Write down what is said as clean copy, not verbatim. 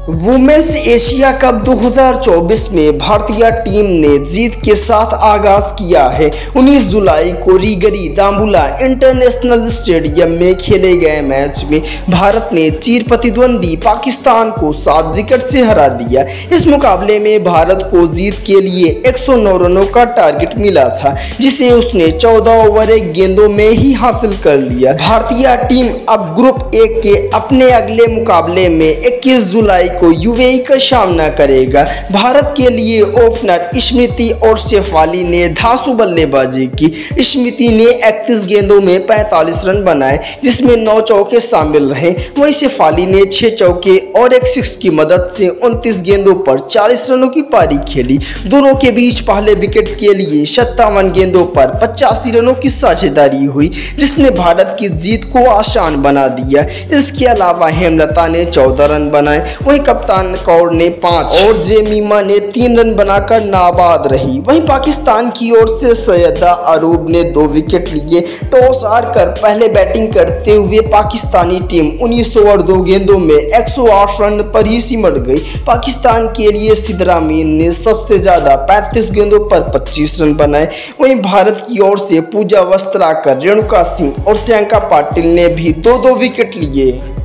Women's Asia cup 2024 में भारतीय team ने जीत के साथ आगाज किया है। 19 जुलाई को रिगरी दाम्बुला इंटरनेशनल स्टेडियम में खेले गए मैच में भारत ने चिर प्रतिद्वंदी पाकिस्तान को 7 विकेट से हरा दिया। इस मुकाबले में भारत को जीत के लिए 109 रनों का टारगेट मिला था, जिसे उसने 14 ओवर 1 गेंदों में ही हासिल कर लिया। भारतीय टीम अब ग्रुप ए के अपने अगले मुकाबले में 21 जुलाई को यूएई का सामना करेगा। भारत के लिए ओपनर स्मृति और शेफाली ने धांसू बल्लेबाजी की। स्मृति ने 31 गेंदों में 45 रन बनाए, जिसमें 9 चौके शामिल रहे। वहीं शेफाली ने 6 चौके और एक सिक्स की मदद से 29 गेंदों पर 40 रनों की पारी खेली। दोनों के बीच पहले विकेट के लिए 57 गेंदों पर 85 रनों की साझेदारी हुई, जिसने भारत की जीत को आसान बना दिया। इसके अलावा हेमलता ने 14 रन बनाए, वहीं कप्तान कौर ने 5 और जेमिमा ने 3 रन बनाकर नाबाद रही। वहीं पाकिस्तान की ओर से सैयदा अरूब ने 2 विकेट लिए। टॉस हारकर पहले बैटिंग करते हुए पाकिस्तानी टीम 19 ओवर 2 गेंदों में 108 रन पर ही सिमट गई। पाकिस्तान के लिए सिद्रा मीन ने सबसे ज्यादा 35 गेंदों पर 25 रन बनाए। वहीं भारत की ओर से पूजा वस्त्राकर, रेणुका सिंह और श्रियंका पाटिल ने भी 2-2 विकेट लिए।